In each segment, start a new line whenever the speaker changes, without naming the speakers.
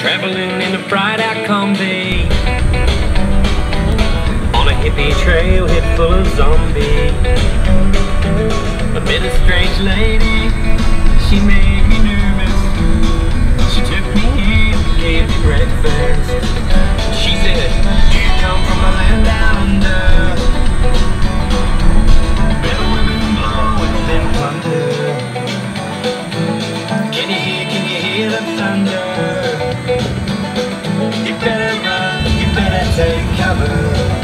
traveling in a fried-out combi on a hippie trailhead full of zombies. I met a strange lady, she made me nervous. She took me in, gave me breakfast. She said, "Do you come from a land down under? Where women blow and men plunder. Can you hear the thunder? You better run, you better take cover."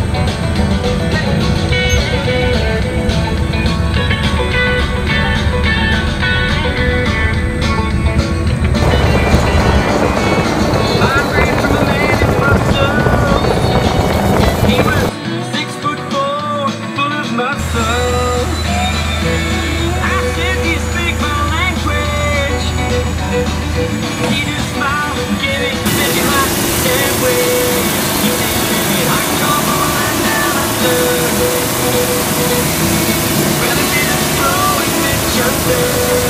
He just smiled and gave me a hot sandwich. He said, "Baby, I come from a land down under, where the men are throwing men under."